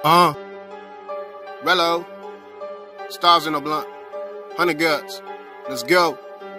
Rello. Stars in a blunt. 100 guts. Let's go.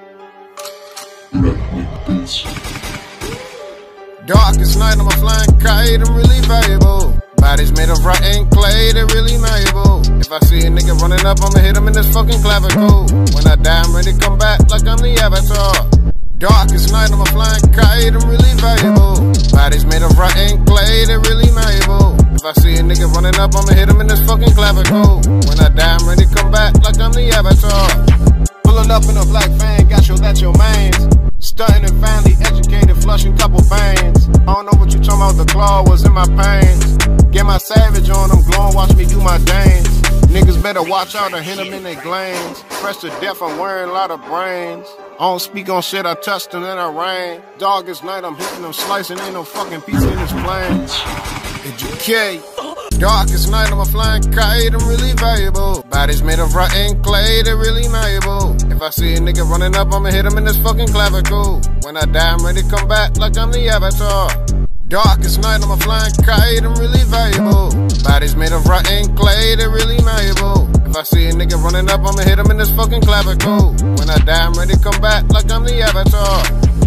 Darkest night, I'm a flying kite, I'm really valuable. Bodies made of rotten clay, they're really malleable. If I see a nigga running up, I'ma hit him in this fucking clavicle. When I die, I'm ready to come back like I'm the Avatar. Darkest night, I'm a flying kite, I'm really valuable. Bodies made of rotten clay, they're really malleable. If I see a nigga running up, I'ma hit him in this fucking clavicle. When I die, I'm ready to come back like I'm the Avatar. Pulling up in a black van, got your that your mains. Stunting and finally educated, flushing couple veins. I don't know what you talking about, the claw was in my pains. Get my savage on them, glowing, watch me do my dance. Niggas better watch out or hit them in their glands. Fresh to death, I'm wearing a lot of brains. I don't speak on shit, I touched them in a rain. Darkest night, I'm hitting them, slicing, ain't no fucking pizza in this plane. Educate. Darkest night, I'm a flying kite, I'm really valuable. Bodies made of rotten clay, they're really malleable. If I see a nigga running up, I'ma hit him in this fucking clavicle. When I die, I'm ready to come back like I'm the Avatar. Darkest night, I'm a flying kite, I'm really valuable. Bodies made of rotten clay, they're really malleable. If I see a nigga running up, I'ma hit him in this fucking clavicle. When I die, I'm ready to come back like I'm the Avatar.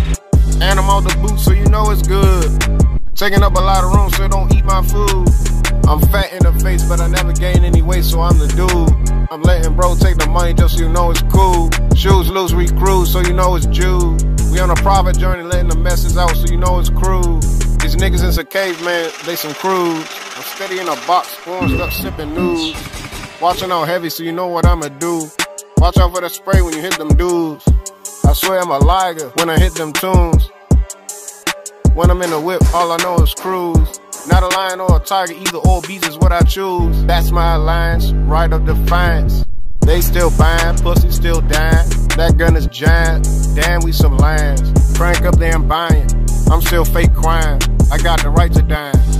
And I'm on the boot, so you know it's good. Taking up a lot of room, so don't eat my food. I'm fat in the face, but I never gain any weight, so I'm the dude. I'm letting bro take the money just so you know it's cool. Shoes loose, we cruise, so you know it's Jude. We on a private journey, letting the message out, so you know it's crude. These niggas in some caveman, they some crude. I'm steady in a box, orange up, sipping nudes. Watching out heavy, so you know what I'ma do. Watch out for the spray when you hit them dudes. I swear I'm a liger when I hit them tunes. When I'm in the whip, all I know is cruise. Not a lion or a tiger, either or beats is what I choose. That's my alliance, right of defiance. They still buying, pussy still dying. That gun is giant, damn we some lions. Crank up, damn buying. I'm still fake crying, I got the right to die.